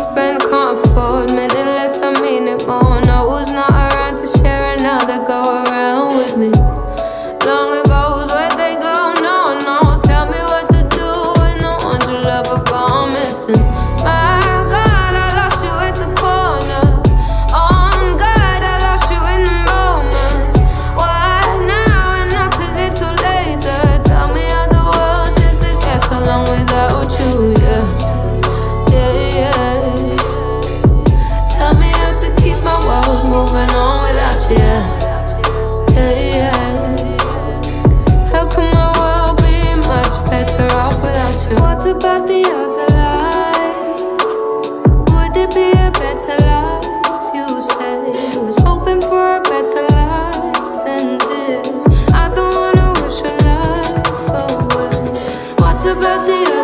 spend, can't afford. Meant it less, I mean it more. No, who's not around to share another go around with me. Long ago, where'd they go? No, no, tell me what to do when the ones you love have gone missing. My God, I lost you at the corner. On God, I lost you in the moment. Why now and not a little later? Tell me how the world seems to get along without you, yeah. Yeah, yeah. Tell me how to keep my world moving on without you, yeah. Yeah, yeah. How can my world be much better off without you? What about the other life? Would it be a better life? You said you was hoping for a better life than this. I don't wanna wish a life away. What about the other life?